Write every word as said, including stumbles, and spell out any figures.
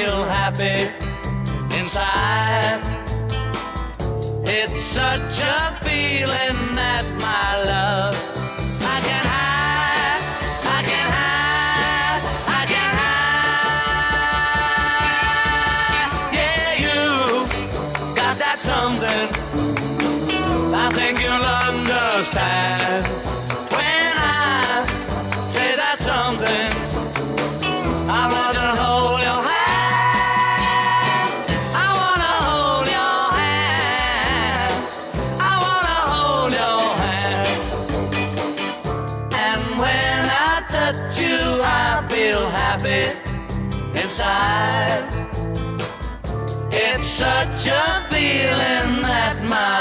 feel happy inside. It's such a feeling that my love I can hide, I can hide, I can hide. Yeah, you got that something I think you'll understand when I say that something. I wanna hold your hand, I wanna hold your hand, I wanna hold your hand. And when I touch you, I feel happy inside. It's such a feeling that my